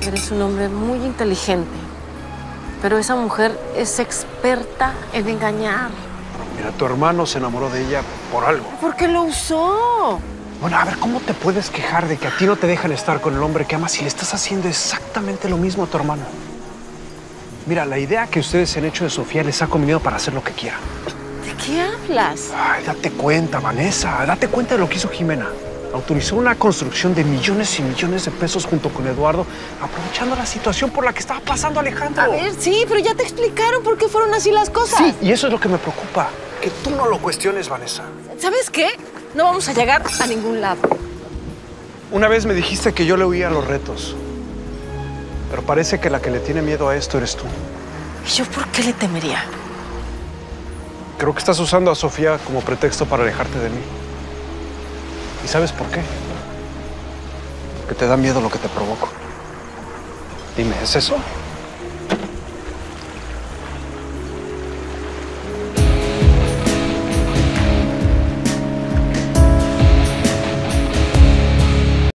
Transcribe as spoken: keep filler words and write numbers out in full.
Eres un hombre muy inteligente, pero esa mujer es experta en engañar. Mira, tu hermano se enamoró de ella por algo. ¿Por qué lo usó? Bueno, a ver, ¿cómo te puedes quejar de que a ti no te dejan estar con el hombre que amas si le estás haciendo exactamente lo mismo a tu hermano? Mira, la idea que ustedes se han hecho de Sofía les ha convenido para hacer lo que quieran. ¿De qué hablas? Ay, date cuenta, Vanessa, date cuenta de lo que hizo Jimena. Autorizó una construcción de millones y millones de pesos junto con Eduardo, aprovechando la situación por la que estaba pasando Alejandro. A ver, sí, pero ya te explicaron por qué fueron así las cosas. Sí, y eso es lo que me preocupa, que tú no lo cuestiones, Vanessa. ¿Sabes qué? No vamos a llegar a ningún lado. Una vez me dijiste que yo le huía a los retos, pero parece que la que le tiene miedo a esto eres tú. ¿Y yo por qué le temería? Creo que estás usando a Sofía como pretexto para alejarte de mí. ¿Y sabes por qué? Porque te da miedo lo que te provoco. Dime, ¿es eso?